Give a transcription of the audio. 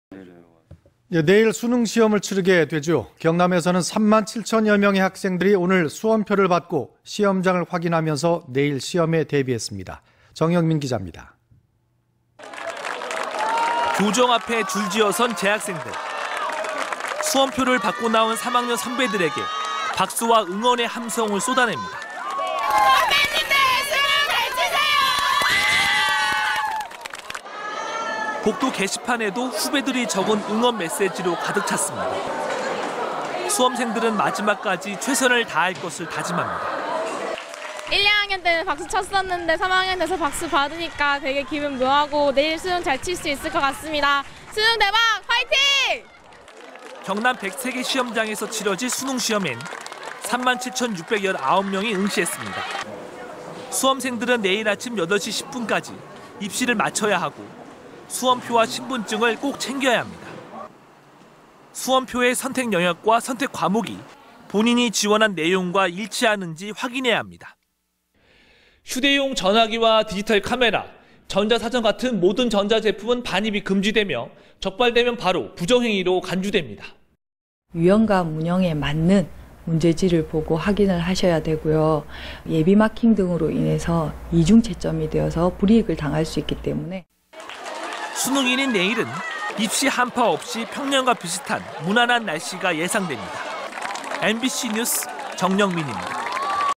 예, 내일 수능 시험을 치르게 되죠. 경남에서는 3만 7천여 명의 학생들이 오늘 수험표를 받고 시험장을 확인하면서 내일 시험에 대비했습니다. 정영민 기자입니다. 교정 앞에 줄지어선 재학생들. 수험표를 받고 나온 3학년 선배들에게 박수와 응원의 함성을 쏟아냅니다. 선배님들 수능 잘 치세요! 복도 게시판에도 후배들이 적은 응원 메시지로 가득 찼습니다. 수험생들은 마지막까지 최선을 다할 것을 다짐합니다. 1, 2학년 때는 박수 쳤었는데 3학년 돼서 박수 받으니까 되게 기분 묘하고 내일 수능 잘 칠 수 있을 것 같습니다. 수능 대박 화이팅! 경남 103개 시험장에서 치러질 수능 시험엔 37,619명이 응시했습니다. 수험생들은 내일 아침 8시 10분까지 입시를 마쳐야 하고 수험표와 신분증을 꼭 챙겨야 합니다. 수험표의 선택 영역과 선택 과목이 본인이 지원한 내용과 일치하는지 확인해야 합니다. 휴대용 전화기와 디지털 카메라, 전자사전 같은 모든 전자제품은 반입이 금지되며 적발되면 바로 부정행위로 간주됩니다. 유형과 문형에 맞는 문제지를 보고 확인을 하셔야 되고요. 예비 마킹 등으로 인해서 이중 채점이 되어서 불이익을 당할 수 있기 때문에 수능일인 내일은 입시 한파 없이 평년과 비슷한 무난한 날씨가 예상됩니다. MBC 뉴스 정영민입니다.